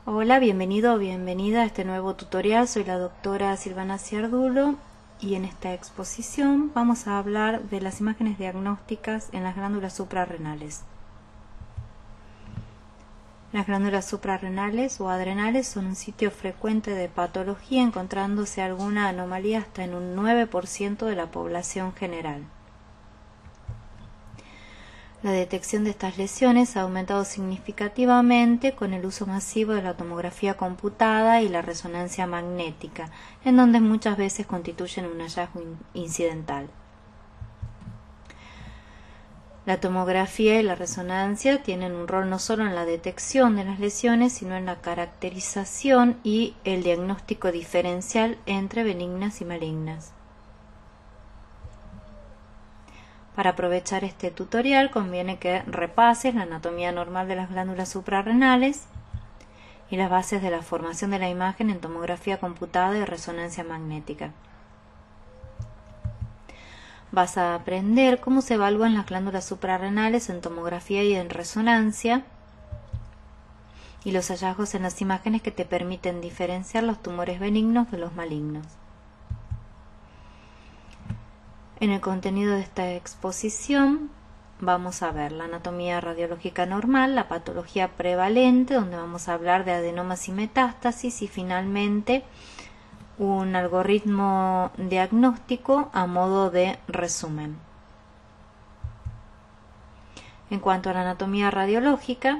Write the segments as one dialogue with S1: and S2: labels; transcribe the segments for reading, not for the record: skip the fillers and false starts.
S1: Hola, bienvenido o bienvenida a este nuevo tutorial. Soy la doctora Silvana Ciardulo y en esta exposición vamos a hablar de las imágenes diagnósticas en las glándulas suprarrenales. Las glándulas suprarrenales o adrenales son un sitio frecuente de patología, encontrándose alguna anomalía hasta en un 9% de la población general. La detección de estas lesiones ha aumentado significativamente con el uso masivo de la tomografía computada y la resonancia magnética, en donde muchas veces constituyen un hallazgo incidental. La tomografía y la resonancia tienen un rol no solo en la detección de las lesiones, sino en la caracterización y el diagnóstico diferencial entre benignas y malignas. Para aprovechar este tutorial conviene que repases la anatomía normal de las glándulas suprarrenales y las bases de la formación de la imagen en tomografía computada y resonancia magnética. Vas a aprender cómo se evalúan las glándulas suprarrenales en tomografía y en resonancia y los hallazgos en las imágenes que te permiten diferenciar los tumores benignos de los malignos. En el contenido de esta exposición vamos a ver la anatomía radiológica normal, la patología prevalente, donde vamos a hablar de adenomas y metástasis, y finalmente un algoritmo diagnóstico a modo de resumen. En cuanto a la anatomía radiológica,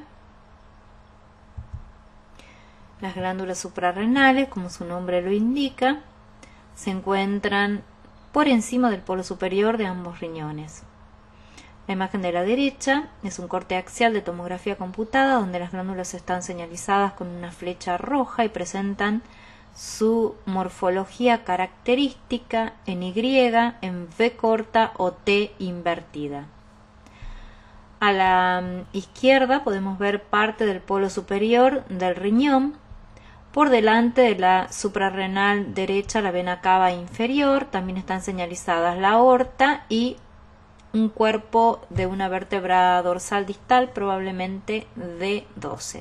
S1: las glándulas suprarrenales, como su nombre lo indica, se encuentran por encima del polo superior de ambos riñones. La imagen de la derecha es un corte axial de tomografía computada donde las glándulas están señalizadas con una flecha roja y presentan su morfología característica en Y, en V corta o T invertida. A la izquierda podemos ver parte del polo superior del riñón. Por delante de la suprarrenal derecha, la vena cava inferior, también están señalizadas la aorta y un cuerpo de una vértebra dorsal distal, probablemente D12.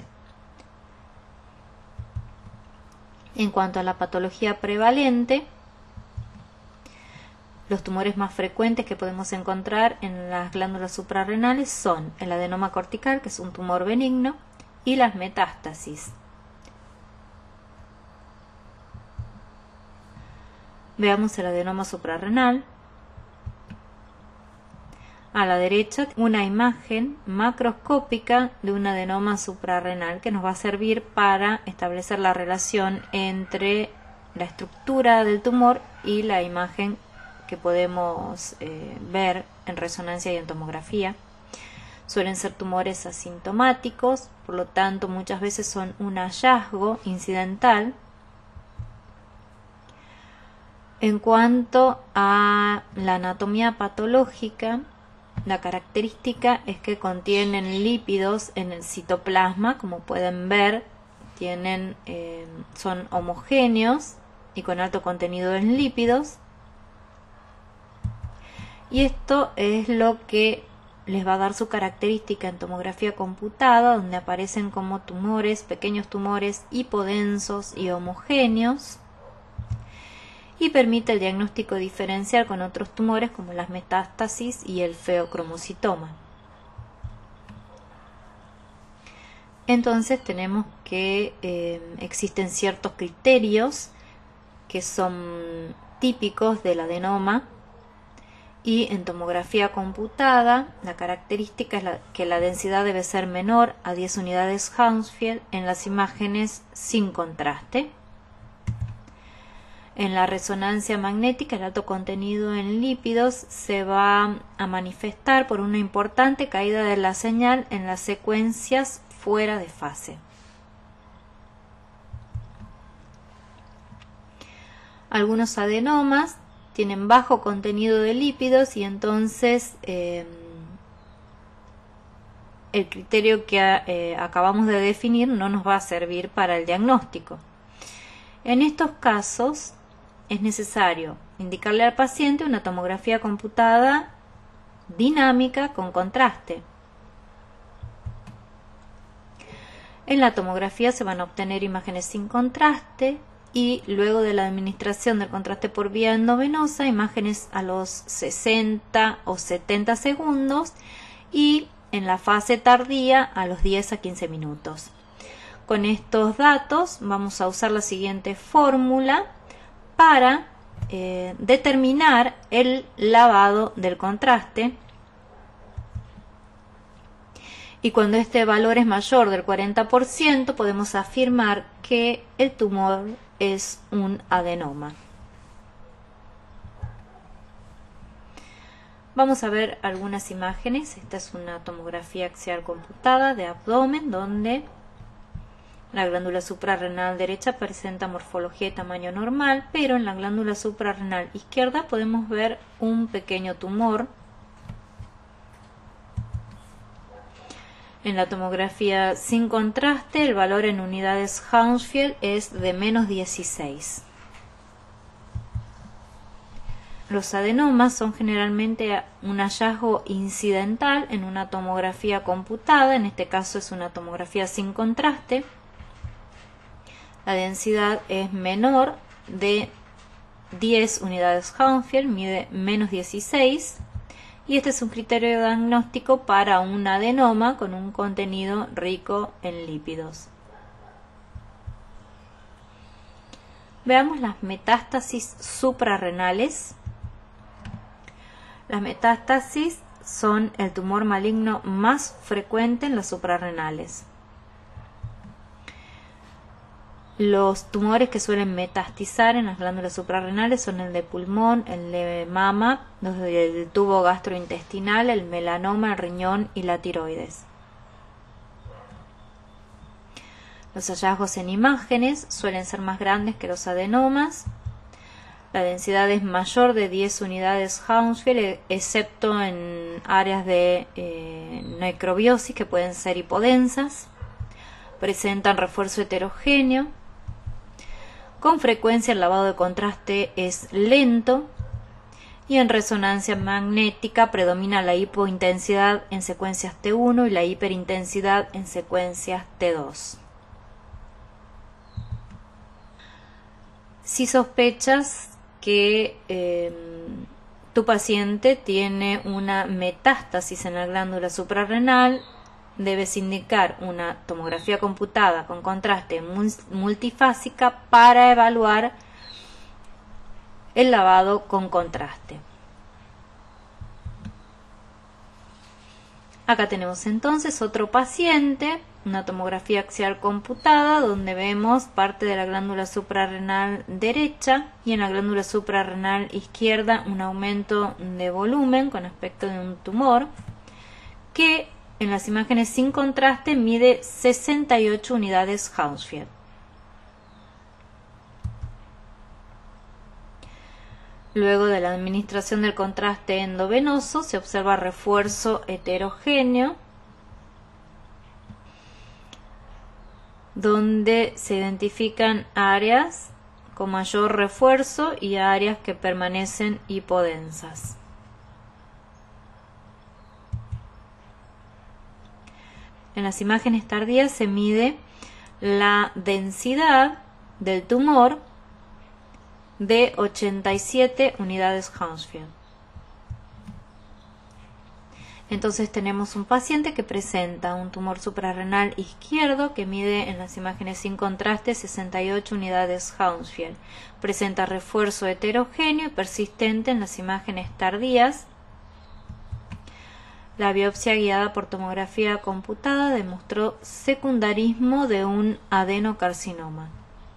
S1: En cuanto a la patología prevalente, los tumores más frecuentes que podemos encontrar en las glándulas suprarrenales son el adenoma cortical, que es un tumor benigno, y las metástasis. Veamos el adenoma suprarrenal. A la derecha, una imagen macroscópica de un adenoma suprarrenal que nos va a servir para establecer la relación entre la estructura del tumor y la imagen que podemos ver en resonancia y en tomografía. Suelen ser tumores asintomáticos, por lo tanto muchas veces son un hallazgo incidental. En cuanto a la anatomía patológica, la característica es que contienen lípidos en el citoplasma, como pueden ver, son homogéneos y con alto contenido en lípidos. Y esto es lo que les va a dar su característica en tomografía computada, donde aparecen como tumores, pequeños tumores hipodensos y homogéneos, y permite el diagnóstico diferencial con otros tumores como las metástasis y el feocromocitoma. Entonces tenemos que existen ciertos criterios que son típicos del adenoma, y en tomografía computada la característica es que la densidad debe ser menor a 10 unidades Hounsfield en las imágenes sin contraste. En la resonancia magnética, el alto contenido en lípidos se va a manifestar por una importante caída de la señal en las secuencias fuera de fase. Algunos adenomas tienen bajo contenido de lípidos y entonces el criterio que acabamos de definir no nos va a servir para el diagnóstico. En estos casos es necesario indicarle al paciente una tomografía computada dinámica con contraste. En la tomografía se van a obtener imágenes sin contraste y luego de la administración del contraste por vía endovenosa, imágenes a los 60 o 70 segundos y en la fase tardía a los 10 a 15 minutos. Con estos datos vamos a usar la siguiente fórmula para determinar el lavado del contraste. Y cuando este valor es mayor del 40%, podemos afirmar que el tumor es un adenoma. Vamos a ver algunas imágenes. Esta es una tomografía axial computada de abdomen, donde la glándula suprarrenal derecha presenta morfología y tamaño normal, pero en la glándula suprarrenal izquierda podemos ver un pequeño tumor. En la tomografía sin contraste, el valor en unidades Hounsfield es de menos 16. Los adenomas son generalmente un hallazgo incidental en una tomografía computada, en este caso es una tomografía sin contraste. La densidad es menor de 10 unidades Hounsfield, mide menos 16. Y este es un criterio diagnóstico para un adenoma con un contenido rico en lípidos. Veamos las metástasis suprarrenales. Las metástasis son el tumor maligno más frecuente en las suprarrenales. Los tumores que suelen metastizar en las glándulas suprarrenales son el de pulmón, el de mama, los del tubo gastrointestinal, el melanoma, el riñón y la tiroides. Los hallazgos en imágenes suelen ser más grandes que los adenomas. La densidad es mayor de 10 unidades Hounsfield, excepto en áreas de necrobiosis que pueden ser hipodensas. Presentan refuerzo heterogéneo. Con frecuencia el lavado de contraste es lento y en resonancia magnética predomina la hipointensidad en secuencias T1 y la hiperintensidad en secuencias T2. Si sospechas que tu paciente tiene una metástasis en la glándula suprarrenal, debes indicar una tomografía computada con contraste multifásica para evaluar el lavado con contraste. Acá tenemos entonces otro paciente, una tomografía axial computada donde vemos parte de la glándula suprarrenal derecha y en la glándula suprarrenal izquierda un aumento de volumen con aspecto de un tumor que en las imágenes sin contraste mide 68 unidades Hounsfield. Luego de la administración del contraste endovenoso se observa refuerzo heterogéneo, donde se identifican áreas con mayor refuerzo y áreas que permanecen hipodensas. En las imágenes tardías se mide la densidad del tumor de 87 unidades Hounsfield. Entonces tenemos un paciente que presenta un tumor suprarrenal izquierdo que mide en las imágenes sin contraste 68 unidades Hounsfield. Presenta refuerzo heterogéneo y persistente en las imágenes tardías. La biopsia guiada por tomografía computada demostró secundarismo de un adenocarcinoma.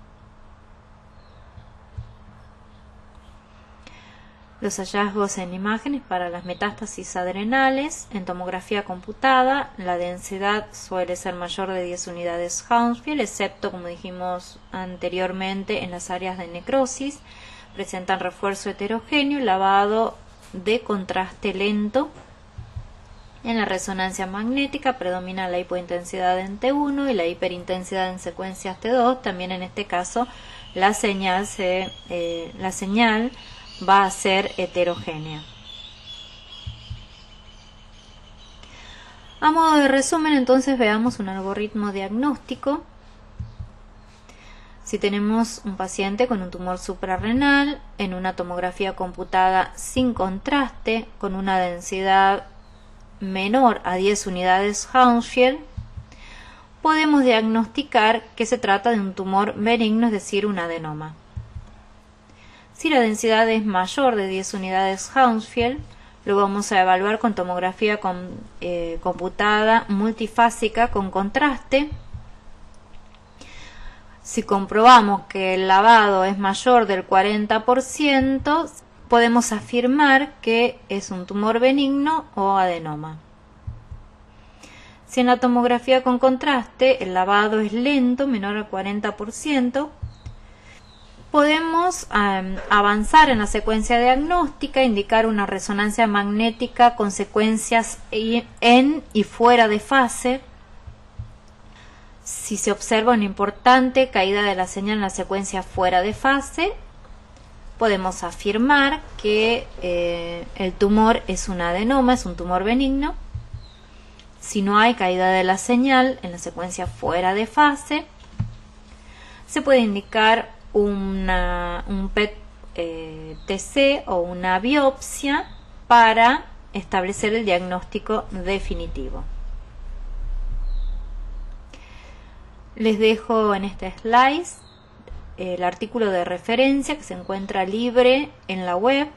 S1: Los hallazgos en imágenes para las metástasis adrenales en tomografía computada, la densidad suele ser mayor de 10 unidades Hounsfield, excepto, como dijimos anteriormente, en las áreas de necrosis. Presentan refuerzo heterogéneo y lavado de contraste lento. En la resonancia magnética predomina la hipointensidad en T1 y la hiperintensidad en secuencias T2. También en este caso la señal va a ser heterogénea. A modo de resumen, entonces veamos un algoritmo diagnóstico. Si tenemos un paciente con un tumor suprarrenal en una tomografía computada sin contraste, con una densidad menor a 10 unidades Hounsfield, podemos diagnosticar que se trata de un tumor benigno, es decir, un adenoma. Si la densidad es mayor de 10 unidades Hounsfield, lo vamos a evaluar con tomografía computada multifásica con contraste. Si comprobamos que el lavado es mayor del 40%, podemos afirmar que es un tumor benigno o adenoma. Si en la tomografía con contraste el lavado es lento, menor al 40%, podemos avanzar en la secuencia diagnóstica, indicar una resonancia magnética con secuencias en y fuera de fase. Si se observa una importante caída de la señal en la secuencia fuera de fase, podemos afirmar que el tumor es un adenoma, es un tumor benigno. Si no hay caída de la señal en la secuencia fuera de fase, se puede indicar un PET-TC o una biopsia para establecer el diagnóstico definitivo. Les dejo en este slide el artículo de referencia que se encuentra libre en la web.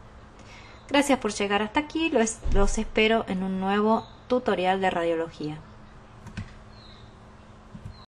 S1: Gracias por llegar hasta aquí, los espero en un nuevo tutorial de radiología.